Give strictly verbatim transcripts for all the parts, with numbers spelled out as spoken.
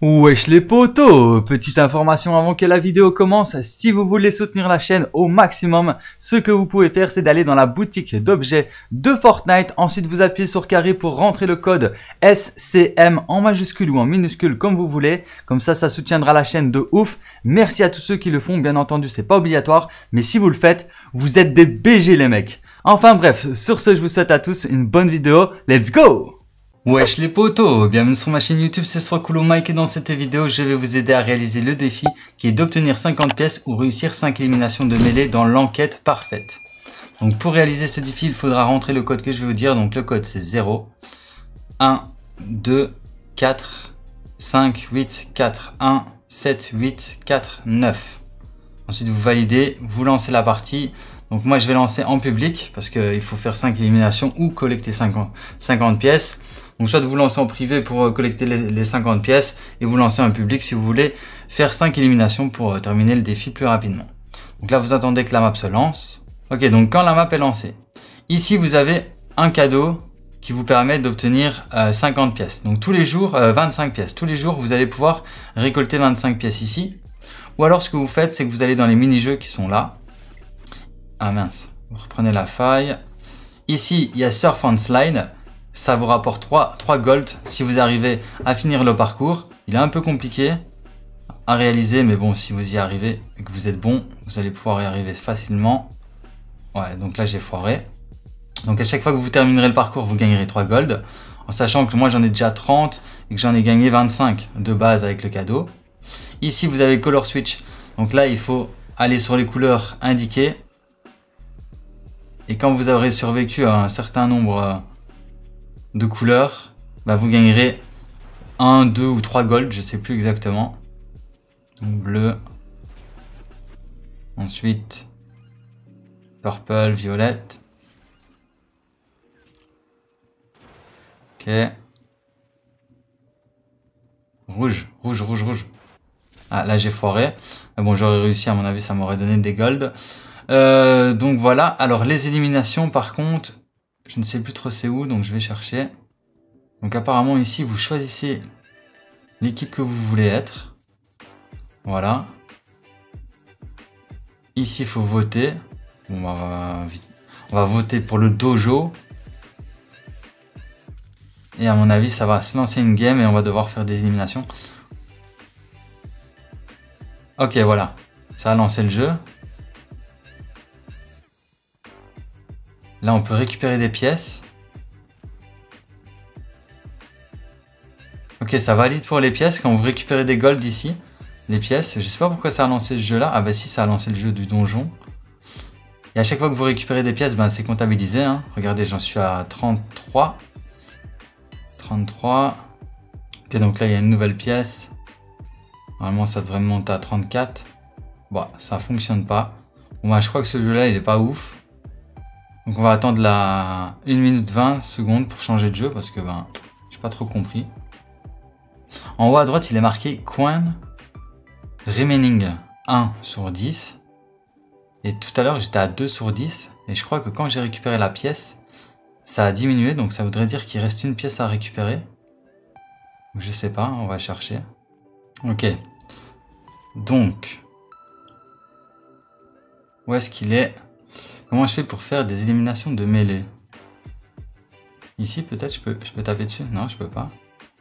Wesh les potos, petite information avant que la vidéo commence, si vous voulez soutenir la chaîne au maximum, ce que vous pouvez faire c'est d'aller dans la boutique d'objets de Fortnite, ensuite vous appuyez sur carré pour rentrer le code S C M en majuscule ou en minuscule comme vous voulez, comme ça ça soutiendra la chaîne de ouf. Merci à tous ceux qui le font, bien entendu c'est pas obligatoire, mais si vous le faites, vous êtes des B G les mecs. Enfin bref, sur ce je vous souhaite à tous une bonne vidéo, let's go! Wesh les potos, bienvenue sur ma chaîne YouTube, c'est Srocoolo Mike et dans cette vidéo je vais vous aider à réaliser le défi qui est d'obtenir cinquante pièces ou réussir cinq éliminations de mêlée dans l'enquête parfaite. Donc pour réaliser ce défi il faudra rentrer le code que je vais vous dire, donc le code c'est zéro, un, deux, quatre, cinq, huit, quatre, un, sept, huit, quatre, neuf. Ensuite vous validez, vous lancez la partie. Donc moi je vais lancer en public parce qu'il faut faire cinq éliminations ou collecter cinquante, cinquante pièces. Donc soit vous lancez en privé pour collecter les, les cinquante pièces et vous lancez en public si vous voulez faire cinq éliminations pour terminer le défi plus rapidement. Donc là vous attendez que la map se lance. Ok, donc quand la map est lancée, ici vous avez un cadeau qui vous permet d'obtenir euh, cinquante pièces. Donc tous les jours, euh, vingt-cinq pièces. Tous les jours vous allez pouvoir récolter vingt-cinq pièces ici. Ou alors ce que vous faites c'est que vous allez dans les mini-jeux qui sont là. Ah mince, vous reprenez la faille. Ici, il y a Surf and Slide. Ça vous rapporte trois, trois gold si vous arrivez à finir le parcours. Il est un peu compliqué à réaliser, mais bon, si vous y arrivez et que vous êtes bon, vous allez pouvoir y arriver facilement. Ouais, donc là, j'ai foiré. Donc à chaque fois que vous terminerez le parcours, vous gagnerez trois gold. En sachant que moi, j'en ai déjà trente et que j'en ai gagné vingt-cinq de base avec le cadeau. Ici, vous avez Color Switch. Donc là, il faut aller sur les couleurs indiquées. Et quand vous aurez survécu à un certain nombre de couleurs, bah vous gagnerez un, deux ou trois gold, je sais plus exactement. Donc bleu. Ensuite, purple, violette. Ok. Rouge, rouge, rouge, rouge. Ah, là j'ai foiré. Mais bon, j'aurais réussi, à mon avis, ça m'aurait donné des gold. Euh, donc voilà, alors les éliminations par contre, je ne sais plus trop c'est où, donc je vais chercher. Donc apparemment ici, vous choisissez l'équipe que vous voulez être. Voilà. Ici, il faut voter. On va, on va voter pour le dojo. Et à mon avis, ça va se lancer une game et on va devoir faire des éliminations. Ok, voilà. Ça a lancé le jeu. Là, on peut récupérer des pièces. Ok, ça valide pour les pièces. Quand vous récupérez des gold ici, les pièces, je sais pas pourquoi ça a lancé ce jeu-là. Ah bah si, ça a lancé le jeu du donjon. Et à chaque fois que vous récupérez des pièces, ben c'est comptabilisé. Hein. Regardez, j'en suis à trente-trois. trente-trois. Ok, donc là, il y a une nouvelle pièce. Normalement, ça devrait monter à trente-quatre. Bon, ça fonctionne pas. Bon, bah, je crois que ce jeu-là, il est pas ouf. Donc on va attendre la une minute vingt secondes pour changer de jeu parce que ben j'ai pas trop compris. En haut à droite il est marqué Coin Remaining un sur dix. Et tout à l'heure j'étais à deux sur dix. Et je crois que quand j'ai récupéré la pièce, ça a diminué. Donc ça voudrait dire qu'il reste une pièce à récupérer. Je sais pas, on va chercher. Ok. Donc. Où est-ce qu'il est ? Comment je fais pour faire des éliminations de mêlée? Ici peut-être je peux, je peux taper dessus? Non, je peux pas.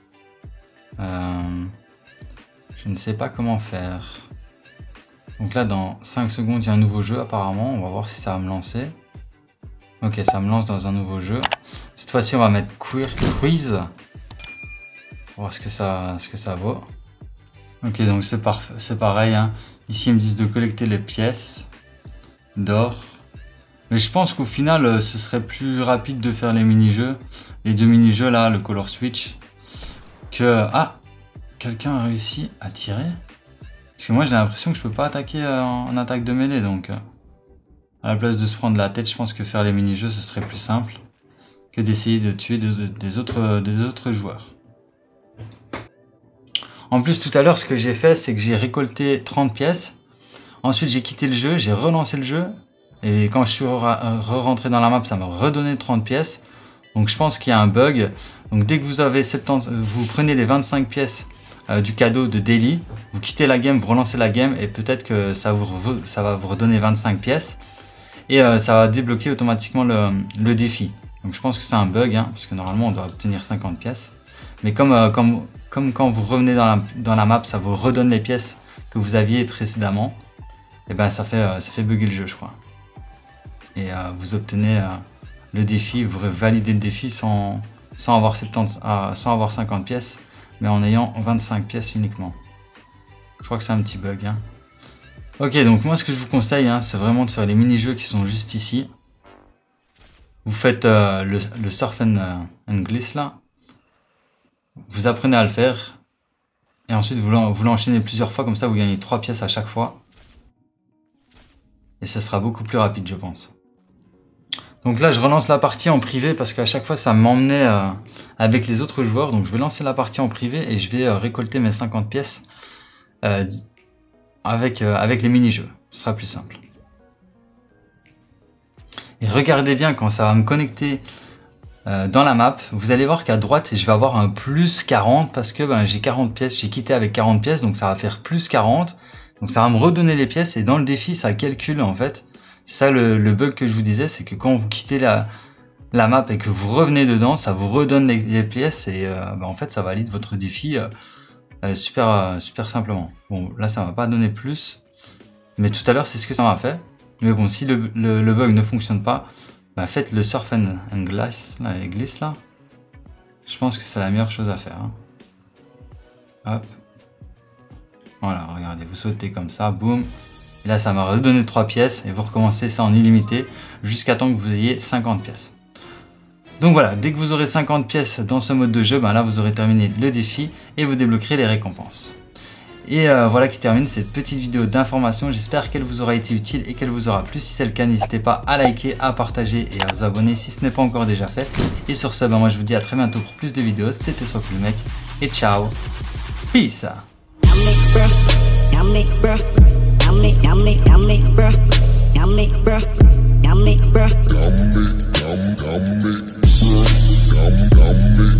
Euh, je ne sais pas comment faire. Donc là dans cinq secondes il y a un nouveau jeu apparemment. On va voir si ça va me lancer. Ok, ça me lance dans un nouveau jeu. Cette fois-ci on va mettre Queer Quiz. Pour voir ce que ça, ce que ça vaut. Ok, donc c'est parfait, c'est pareil. Hein. Ici ils me disent de collecter les pièces d'or. Mais je pense qu'au final, ce serait plus rapide de faire les mini-jeux. Les deux mini-jeux là, le Color Switch. Que... Ah, quelqu'un a réussi à tirer. Parce que moi, j'ai l'impression que je peux pas attaquer en attaque de mêlée. Donc, à la place de se prendre la tête, je pense que faire les mini-jeux, ce serait plus simple. Que d'essayer de tuer des, des, autres, des autres joueurs. En plus, tout à l'heure, ce que j'ai fait, c'est que j'ai récolté trente pièces. Ensuite, j'ai quitté le jeu, j'ai relancé le jeu. Et quand je suis re-rentré dans la map, ça m'a redonné trente pièces. Donc je pense qu'il y a un bug. Donc dès que vous avez soixante-dix, vous prenez les vingt-cinq pièces euh, du cadeau de daily. Vous quittez la game, vous relancez la game et peut-être que ça, vous, ça va vous redonner vingt-cinq pièces. Et euh, ça va débloquer automatiquement le, le défi. Donc je pense que c'est un bug, hein, parce que normalement on doit obtenir cinquante pièces. Mais comme, euh, comme, comme quand vous revenez dans la, dans la map, ça vous redonne les pièces que vous aviez précédemment. Et ben ça fait, euh, ça fait bugger le jeu, je crois. Et euh, vous obtenez euh, le défi, vous validez le défi sans, sans, avoir soixante-dix, euh, sans avoir cinquante pièces, mais en ayant vingt-cinq pièces uniquement. Je crois que c'est un petit bug. Hein. Ok, donc moi ce que je vous conseille, hein, c'est vraiment de faire les mini-jeux qui sont juste ici. Vous faites euh, le, le surf and, uh, and glisse là. Vous apprenez à le faire. Et ensuite vous l'enchaînez plusieurs fois, comme ça vous gagnez trois pièces à chaque fois. Et ce sera beaucoup plus rapide, je pense. Donc là je relance la partie en privé parce qu'à chaque fois ça m'emmenait euh, avec les autres joueurs. Donc je vais lancer la partie en privé et je vais euh, récolter mes cinquante pièces euh, avec, euh, avec les mini-jeux. Ce sera plus simple. Et regardez bien quand ça va me connecter euh, dans la map. Vous allez voir qu'à droite je vais avoir un plus quarante parce que ben, j'ai quarante pièces. J'ai quitté avec quarante pièces, donc ça va faire plus quarante. Donc ça va me redonner les pièces et dans le défi ça calcule en fait. C'est ça le, le bug que je vous disais, c'est que quand vous quittez la, la map et que vous revenez dedans, ça vous redonne les, les pièces et euh, ben, en fait ça valide votre défi euh, euh, super, euh, super simplement. Bon là ça m'a pas donné plus, mais tout à l'heure c'est ce que ça m'a fait. Mais bon, si le, le, le bug ne fonctionne pas, bah faites le surf and, and glisse, là, et glisse là. Je pense que c'est la meilleure chose à faire. Hein. Hop. Voilà, regardez, vous sautez comme ça, boum. Et là, ça m'a redonné trois pièces et vous recommencez ça en illimité jusqu'à temps que vous ayez cinquante pièces. Donc voilà, dès que vous aurez cinquante pièces dans ce mode de jeu, bah là, vous aurez terminé le défi et vous débloquerez les récompenses. Et euh, voilà qui termine cette petite vidéo d'information. J'espère qu'elle vous aura été utile et qu'elle vous aura plu. Si c'est le cas, n'hésitez pas à liker, à partager et à vous abonner si ce n'est pas encore déjà fait. Et sur ce, ben moi je vous dis à très bientôt pour plus de vidéos. C'était SwapLuMec et ciao. Peace. Yummy,